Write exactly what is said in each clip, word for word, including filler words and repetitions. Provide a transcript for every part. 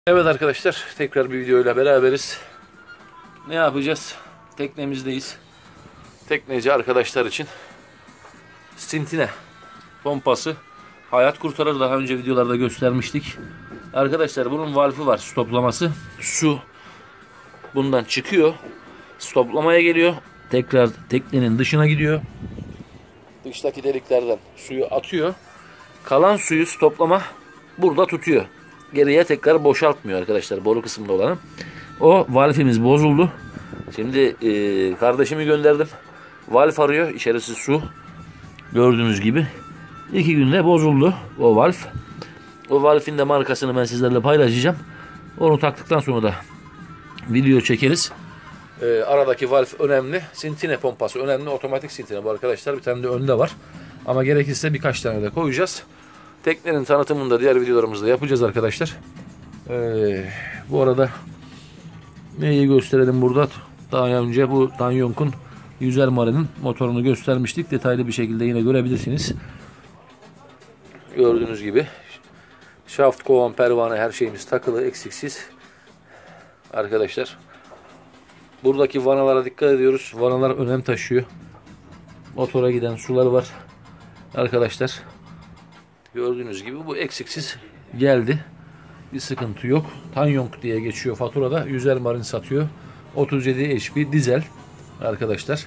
Evet arkadaşlar, tekrar bir videoyla beraberiz. Ne yapacağız? Teknemizdeyiz. Tekneci arkadaşlar için Stintine pompası hayat kurtarır. Daha önce videolarda göstermiştik. Arkadaşlar bunun valfi var, stoplaması. Su bundan çıkıyor, stoplamaya geliyor. Tekrar teknenin dışına gidiyor. Dıştaki deliklerden suyu atıyor. Kalan suyu stoplama burada tutuyor. Geriye tekrar boşaltmıyor arkadaşlar, boru kısmında olanı. O valfimiz bozuldu. Şimdi e, kardeşimi gönderdim. Valf arıyor. İçerisi su. Gördüğünüz gibi. iki günde bozuldu o valf. O valfin de markasını ben sizlerle paylaşacağım. Onu taktıktan sonra da video çekeriz. E, aradaki valf önemli. Stintine pompası önemli. Otomatik Stintine bu arkadaşlar. Bir tane de önde var. Ama gerekirse birkaç tane de koyacağız. Teknenin tanıtımını da diğer videolarımızda yapacağız arkadaşlar. Ee, bu arada neyi gösterelim burada? Daha önce bu Tanyonk'un yüzer Marine'in motorunu göstermiştik. Detaylı bir şekilde yine görebilirsiniz. Gördüğünüz gibi şaft, kovan, pervane her şeyimiz takılı, eksiksiz. Arkadaşlar buradaki vanalara dikkat ediyoruz. Vanalar önem taşıyor. Motora giden sular var. Arkadaşlar gördüğünüz gibi bu eksiksiz geldi. Bir sıkıntı yok. Tanyonk diye geçiyor faturada. yüzer Marine satıyor. otuz yedi H P dizel arkadaşlar.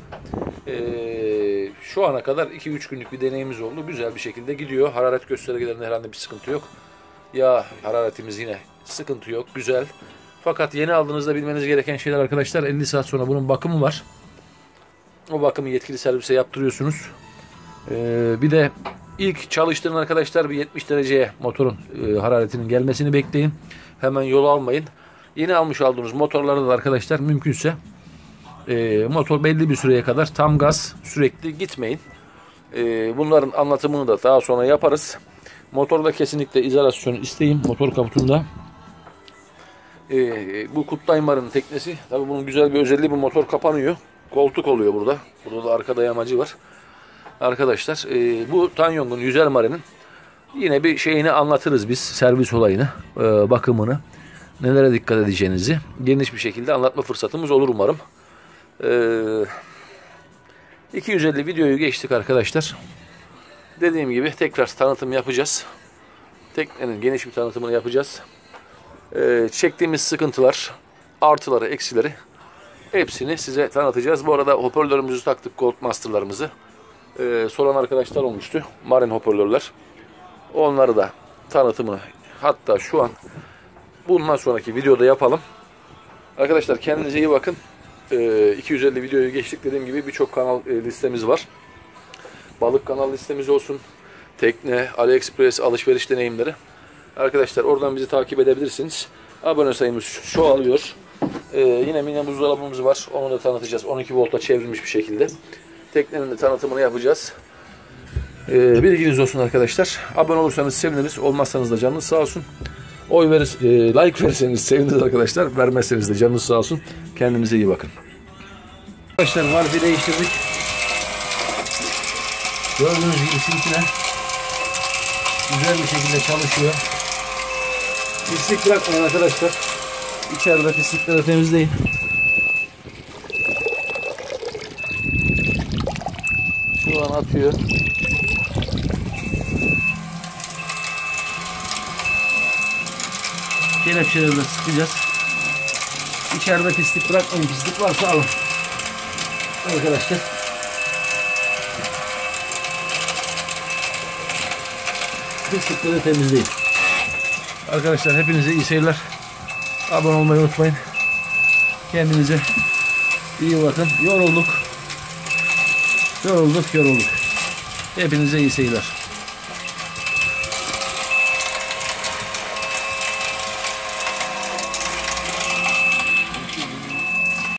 Ee, şu ana kadar iki üç günlük bir deneyimiz oldu. Güzel bir şekilde gidiyor. Hararet göstergelerinde herhangi bir sıkıntı yok. Yağ hararetimiz yine sıkıntı yok. Güzel. Fakat yeni aldığınızda bilmeniz gereken şeyler arkadaşlar, elli saat sonra bunun bakımı var. O bakımı yetkili servise yaptırıyorsunuz. Ee, bir de İlk çalıştırın arkadaşlar, bir yetmiş dereceye motorun e, hararetinin gelmesini bekleyin. Hemen yol almayın. Yeni almış olduğunuz motorlarda da arkadaşlar mümkünse e, motor belli bir süreye kadar tam gaz sürekli gitmeyin. E, bunların anlatımını da daha sonra yaparız. Motorda kesinlikle izolasyon isteyin. Motor kaputunda. E, bu Kutlaimar'ın teknesi. Tabii bunun güzel bir özelliği, bu motor kapanıyor. Koltuk oluyor burada. Burada da arka dayamacı var. Arkadaşlar e, bu Tanyonk'un yüzer Marine'in yine bir şeyini anlatırız biz, servis olayını, e, bakımını, nelere dikkat edeceğinizi geniş bir şekilde anlatma fırsatımız olur umarım. E, iki yüz elli videoyu geçtik arkadaşlar. Dediğim gibi tekrar tanıtım yapacağız. Teknenin geniş bir tanıtımını yapacağız. E, çektiğimiz sıkıntılar, artıları, eksileri hepsini size tanıtacağız. Bu arada hoparlörümüzü taktık, Goldmaster'larımızı. Ee, soran arkadaşlar olmuştu. Marine hoparlörler. Onları da tanıtımını hatta şu an bundan sonraki videoda yapalım. Arkadaşlar kendinize iyi bakın. Ee, iki yüz elli videoyu geçtik. Dediğim gibi birçok kanal e, listemiz var. Balık kanal listemiz olsun. Tekne, AliExpress, alışveriş deneyimleri. Arkadaşlar oradan bizi takip edebilirsiniz. Abone sayımız çoğalıyor. Ee, yine mini buzdolabımız var. Onu da tanıtacağız. on iki volta çevrilmiş bir şekilde. Teknenin de tanıtımını yapacağız. Ee, bilginiz olsun arkadaşlar. Abone olursanız seviniriz. Olmazsanız da canınız sağ olsun. Oy verir, e, like verirseniz seviniriz arkadaşlar. Vermezseniz de canınız sağ olsun. Kendinize iyi bakın. Arkadaşlar valfi değiştirdik. Gördüğünüz gibi Stintine güzel bir şekilde çalışıyor. Pislik bırakmayın arkadaşlar. İçeride pislikleri temizleyin. Şu an atıyor. Kelepçelerle sıkacağız. İçeride pislik bırakmayın. Pislik varsa alın. Arkadaşlar. Pislikleri temizleyin. Arkadaşlar hepinize iyi seyirler. Abone olmayı unutmayın. Kendinize iyi bakın. Yorulduk. Yorulduk yorulduk. Hepinize iyi seyirler.